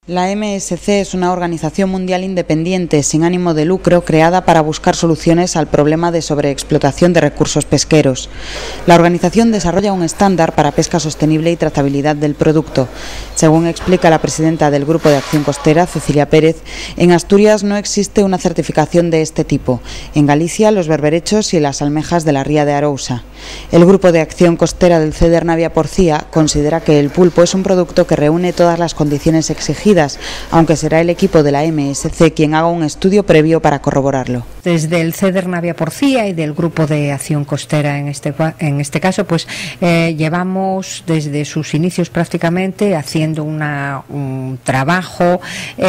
La MSC es una organización mundial independiente sin ánimo de lucro creada para buscar soluciones al problema de sobreexplotación de recursos pesqueros. La organización desarrolla un estándar para pesca sostenible y trazabilidad del producto. Según explica la presidenta del Grupo de Acción Costera, Cecilia Pérez, en Asturias no existe una certificación de este tipo. En Galicia, los berberechos y las almejas de la ría de Arousa. El Grupo de Acción Costera del CEDER Navia Porcía considera que el pulpo es un producto que reúne todas las condiciones exigidas, aunque será el equipo de la MSC quien haga un estudio previo para corroborarlo. Desde el CEDER Navia Porcía y del Grupo de Acción Costera en este caso, pues llevamos desde sus inicios prácticamente haciendo un trabajo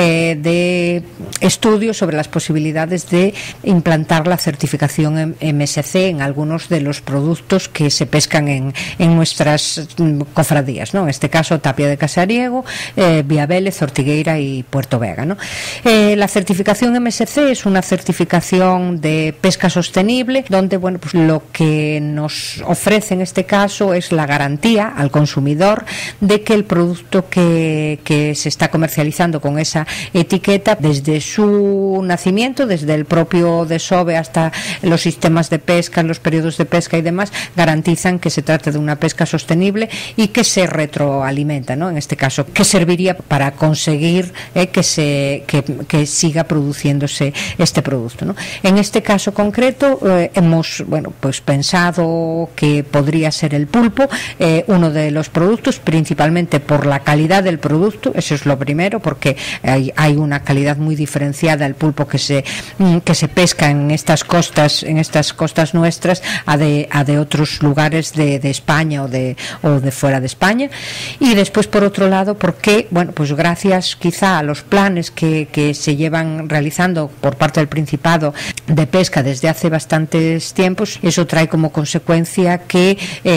de estudio sobre las posibilidades de implantar la certificación MSC en algunos de los productos que se pescan en nuestras cofradías, ¿no? En este caso, Tapia de Casariego, Vía Vélez, Ortigueira y Puerto Vega, ¿no? La certificación MSC es una certificación de pesca sostenible donde, bueno, pues lo que nos ofrece en este caso es la garantía al consumidor de que el producto que se está comercializando con esa etiqueta, desde su nacimiento, desde el propio desove hasta los sistemas de pesca, los periodos de pesca y demás, garantizan que se trata de una pesca sostenible y que se retroalimenta, ¿no? En este caso, que serviría para conseguir que siga produciéndose este producto, ¿no? En este caso concreto hemos pues pensado que podría ser el pulpo uno de los productos, principalmente por la calidad del producto. Eso es lo primero, porque hay una calidad muy diferenciada el pulpo que se pesca en estas costas nuestras a de otros lugares de España o de fuera de España. Y después, por otro lado, porque, bueno, pues gracias quizá a los planes que se llevan realizando por parte del Principado de pesca desde hace bastantes tiempos, eso trae como consecuencia que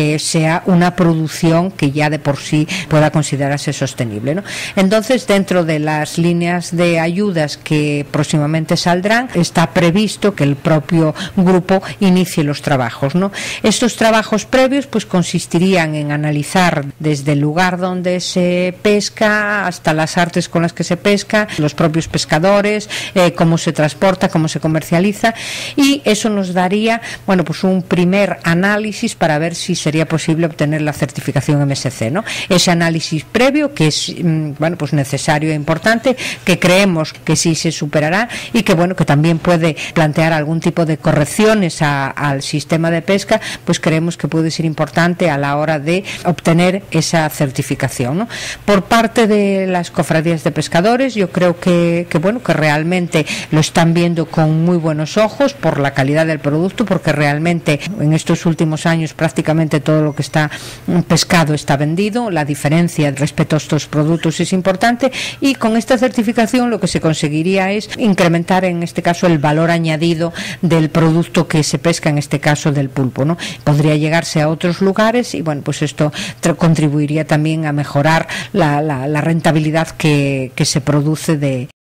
sea una producción que ya de por sí pueda considerarse sostenible, ¿no? Entonces, dentro de las líneas de ayudas que próximamente saldrán, está previsto que el propio grupo inicie los trabajos, ¿no? Estos trabajos previos pues consistirían en analizar desde el lugar donde se pesca hasta las artes con las que se pesca, los propios pescadores, cómo se transporta, cómo se comercializa, y eso nos daría, bueno, pues un primer análisis para ver si sería posible obtener la certificación MSC, ¿no? Ese análisis previo que es, bueno, pues necesario e importante, que creemos que sí se superará y que, bueno, que también puede plantear algún tipo de correcciones al sistema de pesca, pues creemos que puede ser importante a la hora de obtener esa certificación, ¿no? Por parte de las cofradías de pescadores, yo creo que bueno, que realmente lo están viendo con muy buenos ojos por la calidad del producto, porque realmente en estos últimos años prácticamente todo lo que está pescado está vendido. La diferencia respecto a estos productos es importante, y con esta certificación lo que se conseguiría es incrementar en este caso el valor añadido del producto que se pesca, en este caso del pulpo, ¿no? Podría llegarse a otros lugares y, bueno, pues esto contribuiría también a mejorar la rentabilidad que se produce de